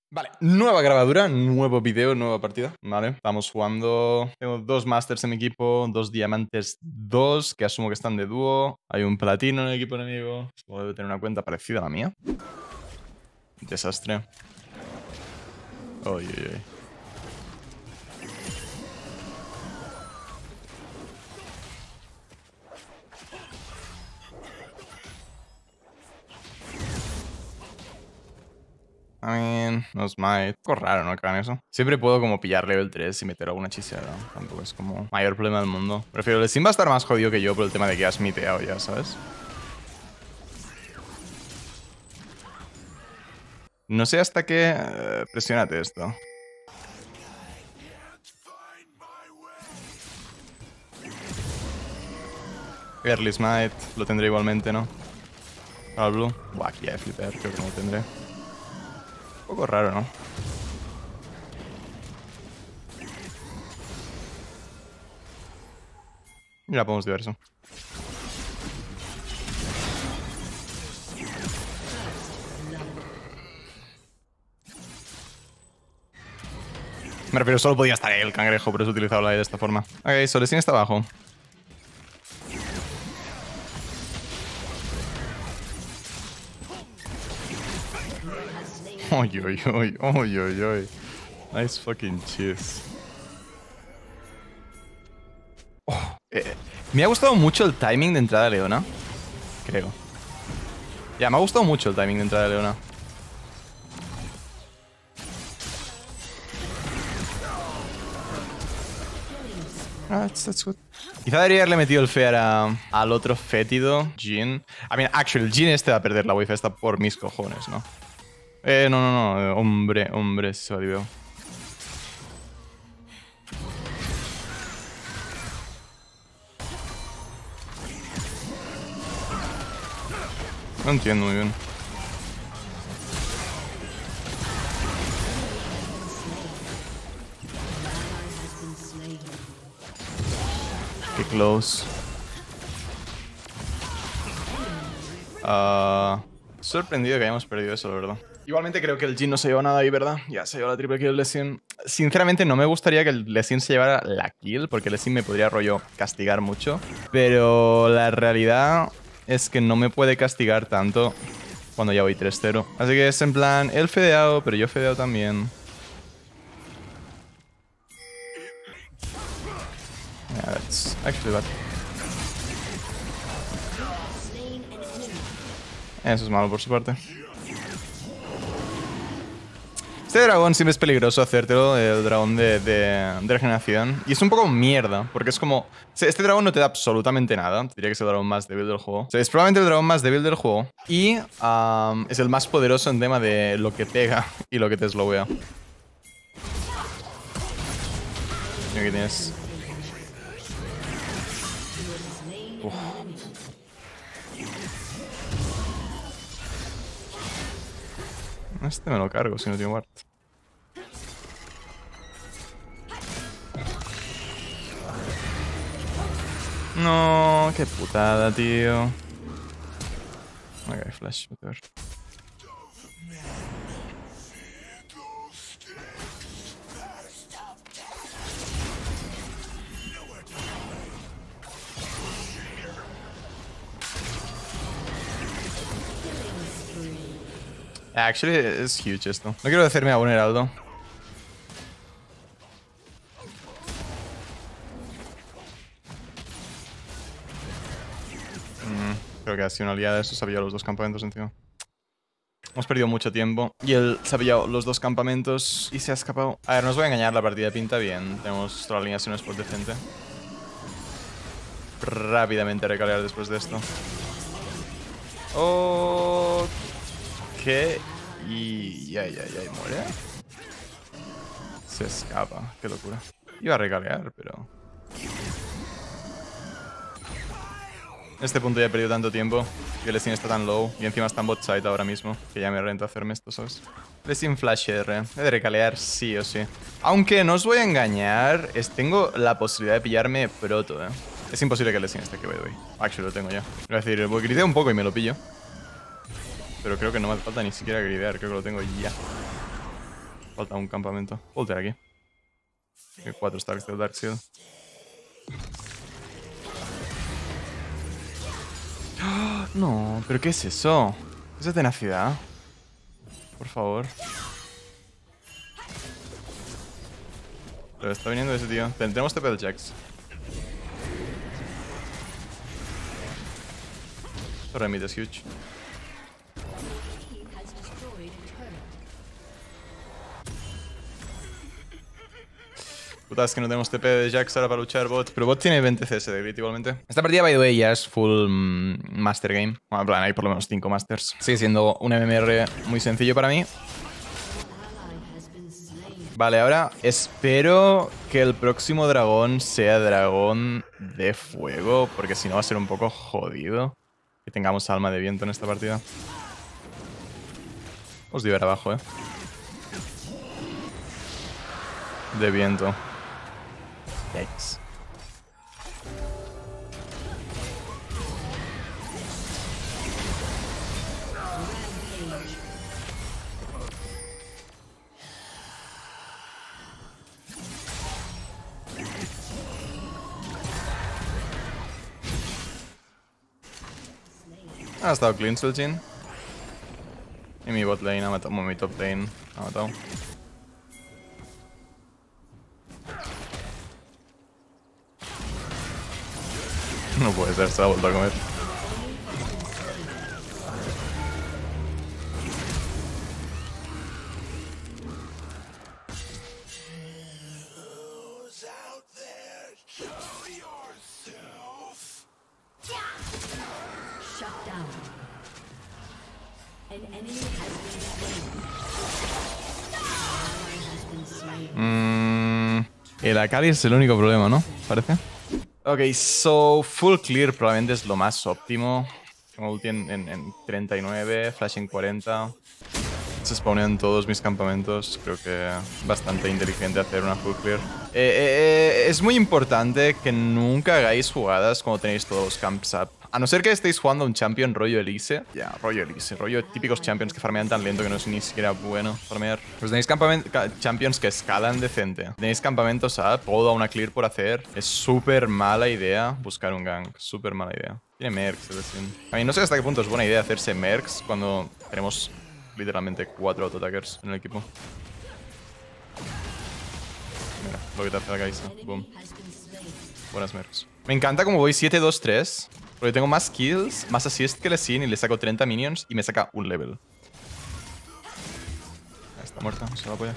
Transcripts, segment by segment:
Vale, nueva grabadura, nuevo video, nueva partida, ¿vale? Estamos jugando... Tengo 2 Masters en mi equipo, 2 Diamantes 2, que asumo que están de dúo. Hay un Platino en el equipo enemigo. Supongo que debe tener una cuenta parecida a la mía. Desastre. Uy, uy, uy. I mean, no smite. Un poco raro, ¿no? Que hagan eso. Siempre puedo como pillar level 3 y meter alguna hechiceada. Tampoco es como mayor problema del mundo. Prefiero el Sim va a estar más jodido que yo por el tema de que has miteado ya, ¿sabes? No sé hasta qué... presiónate esto. Early smite. Lo tendré igualmente, ¿no? Para el blue. Buah, aquí ya de flipper. Creo que no lo tendré. Un poco raro, ¿no? Y la podemos diverso. Me refiero, solo podía estar el cangrejo, por eso he utilizado la E de esta forma. Ok, Solesin está abajo. Uy, uy, uy, uy, uy, uy. Nice fucking cheese. Oh, me ha gustado mucho el timing de entrada de Leona. Creo. Ya, me ha gustado mucho el timing de entrada de Leona. That's good. Quizá debería haberle metido el Fear al otro fétido, Jhin. I mean, actually, el Jhin este va a perder la wave esta por mis cojones, ¿no? No. Hombre, se va a No entiendo muy bien. Qué close. Sorprendido que hayamos perdido eso, la verdad. Igualmente creo que el Jhin no se lleva nada ahí, ¿verdad? Ya se lleva la triple kill del Lesion. Sinceramente no me gustaría que el Lesion se llevara la kill, porque el Lesion me podría rollo castigar mucho. Pero la realidad es que no me puede castigar tanto cuando ya voy 3-0. Así que es en plan, él fedeado, pero yo fedeado también. Yeah, that's actually bad. Eso es malo por su parte. Este dragón siempre es peligroso hacértelo, el dragón de regeneración. Y es un poco mierda, porque es como... Este dragón no te da absolutamente nada. Diría que es el dragón más débil del juego. O sea, es probablemente el dragón más débil del juego. Y es el más poderoso en tema de lo que pega y lo que te slowea. Y aquí tienes... Uf. Este me lo cargo si no tiene ward. No, qué putada, tío. Ok, flash, whatever. Actually, es huge esto. No quiero hacerme a un heraldo. Creo que ha sido una liada. Eso se ha pillado los 2 campamentos encima. Hemos perdido mucho tiempo. Y él se ha pillado los 2 campamentos y se ha escapado. A ver, no os voy a engañar, la partida pinta bien. Tenemos toda la alineación spot decente. Rápidamente recalear después de esto. Ok. Y... Ya, muere. Se escapa. Qué locura. Iba a recalear, pero... En este punto ya he perdido tanto tiempo. Y el Lesion está tan low. Y encima está en bot side ahora mismo. Que ya me renta hacerme esto, ¿sabes? Lesion flash R. He de recalear sí o sí. Aunque no os voy a engañar. Tengo la posibilidad de pillarme proto, Es imposible que el Lesion esté que voy. Actually lo tengo ya. Es decir, voy a gridear un poco y me lo pillo. Pero creo que no me hace falta ni siquiera gridear. Creo que lo tengo ya. Falta un campamento. Voltear aquí. Hay 4 stacks del Darkseid. ¡Oh! No, ¿pero qué es eso? ¿Esa tenacidad? Por favor. Pero está viniendo ese tío. Tenemos TP del Jax. Torre mid es huge. Puta, es que no tenemos TP de Jax ahora para luchar bot. Pero bot tiene 20 CS de grit igualmente. Esta partida, by the way, ya es full master game. Bueno, en plan, hay por lo menos 5 masters. Sigue siendo un MMR muy sencillo para mí. Vale, ahora espero que el próximo dragón sea dragón de fuego, porque si no va a ser un poco jodido que tengamos alma de viento en esta partida. Os digo abajo, de viento. Yikes. Ha estado clean Seljin. Y mi bot lane ha matado. Mi top lane ha matado. No puede ser, se ha vuelto a comer. El Akali es el único problema, ¿no? Parece. Ok, so full clear probablemente es lo más óptimo. Tengo ulti en 39, flash en 40. Se spawnean todos mis campamentos. Creo que bastante inteligente hacer una full clear. Es muy importante que nunca hagáis jugadas cuando tenéis todos los camps up. A no ser que estéis jugando un champion rollo Elise. Ya, rollo Elise. Rollo típicos champions que farmean tan lento que no es ni siquiera bueno farmear. Pues tenéis champions que escalan decente. Tenéis campamentos up, toda una clear por hacer. Es súper mala idea buscar un gank. Súper mala idea. Tiene mercs, es decir. A mí no sé hasta qué punto es buena idea hacerse mercs cuando tenemos literalmente 4 autoattackers en el equipo. Mira, lo que te hace la Kai'Sa. Boom. Buenas mercs. Me encanta como voy 7-2-3. Porque tengo más kills, más assist que Lesin y le saco 30 minions y me saca un level. Está muerta, se va a apoyar.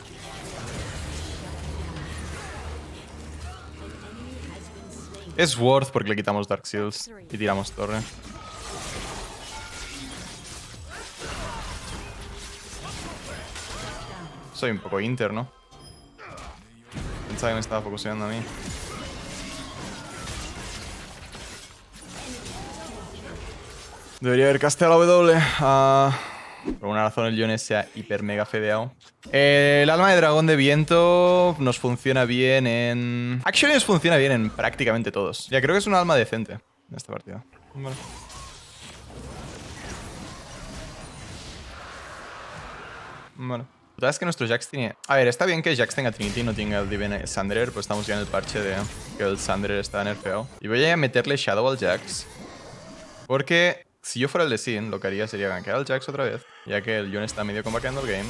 Es worth porque le quitamos Dark Seals y tiramos torre. Soy un poco inter, ¿no? Pensaba que me estaba focuseando a mí. Debería haber casteado la W. Por una razón el Yone se ha hiper mega fedeado. El alma de dragón de viento nos funciona bien en... Actually nos funciona bien en prácticamente todos. Ya creo que es un alma decente en esta partida. Vale. Vale. La verdad es que nuestro Jax tiene... A ver, está bien que Jax tenga Trinity y no tenga el Divine Sunderer, pues estamos ya en el parche de que el Sunderer está nerfeado. Y voy a meterle Shadow al Jax. Porque si yo fuera el de Sin, lo que haría sería gankear al Jax otra vez, ya que el Yone está medio combaqueando el game.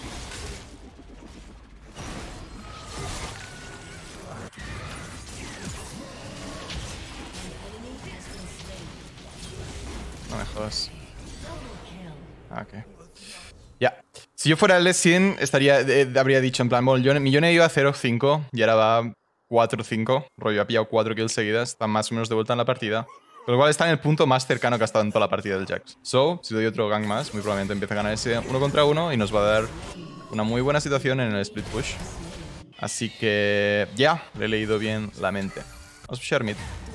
No me jodas. Ah, ok. Ya. Si yo fuera el de Sin, habría dicho en plan, bueno, mi Yone iba a 0-5 y ahora va 4-5. Rollo, ha pillado 4 kills seguidas, está más o menos de vuelta en la partida. Con lo cual está en el punto más cercano que ha estado en toda la partida del Jax. So, si doy otro gank más, muy probablemente empiece a ganar ese 1 contra 1 y nos va a dar una muy buena situación en el split push. Así que ya, le he leído bien la mente. Vamos a pushar mid.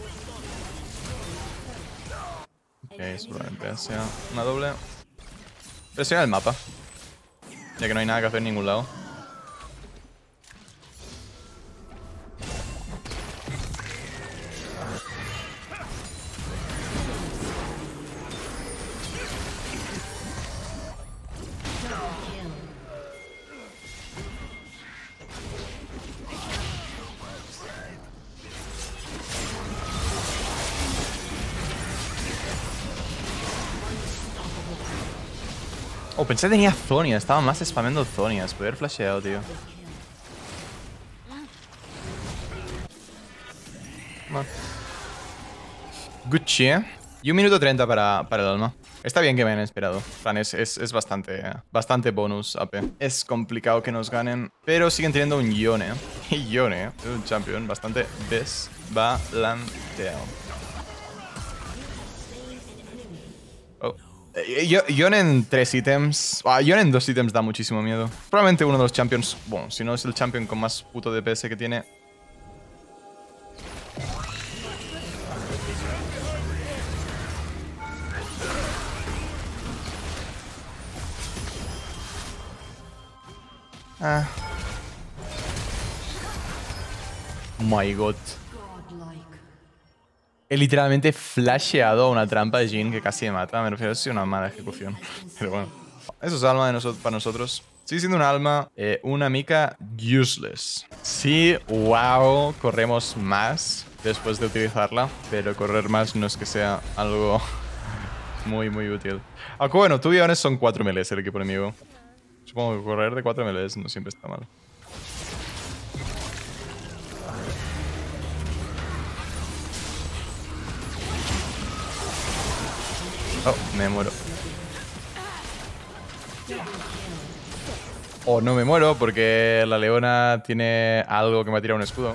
Ok, seguramente sea una doble. Presiona el mapa, ya que no hay nada que hacer en ningún lado. Oh, pensé que tenía Zonia. Estaba más spameando Zonias. Podría haber flasheado, tío. Bueno. Gucci, ¿eh? Y 1 minuto 30 para el alma. Está bien que me hayan esperado. Plan, es bastante bonus AP. Es complicado que nos ganen, pero siguen teniendo un Yone. Y Yone es un champion bastante desbalanceado. Oh. Yone en 3 ítems. Yone en 2 ítems da muchísimo miedo. Probablemente uno de los champions. Bueno, si no es el champion con más puto DPS que tiene. Ah. My god. He literalmente flasheado a una trampa de Jhin que casi me mata. Me refiero a si una mala ejecución. Pero bueno. Eso es alma para nosotros. Sigue siendo un alma, una mica useless. Sí, wow, corremos más después de utilizarla. Pero correr más no es que sea algo muy útil. Aunque bueno, tú y Iones son 4 melees el equipo enemigo. Supongo que correr de 4 melees no siempre está mal. Oh, me muero. O no me muero porque la leona tiene algo que me ha tirado un escudo.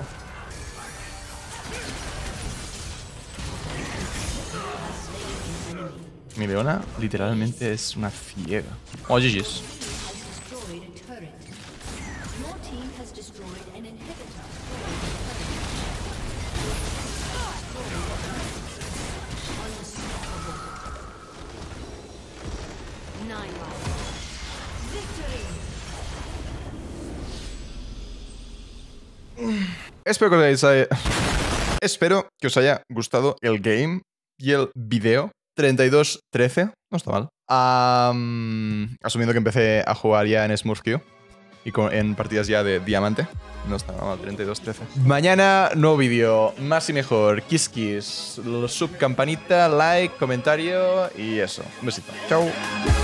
Mi leona literalmente es una ciega. Oh, GG's. Espero que os haya gustado el game y el video. 32-13, no está mal. Asumiendo que empecé a jugar ya en SmurfQ y en partidas ya de diamante. No está mal, 32-13. Mañana, nuevo vídeo, más y mejor. Kiss kiss, sub, campanita, like, comentario y eso. Un besito. Chao.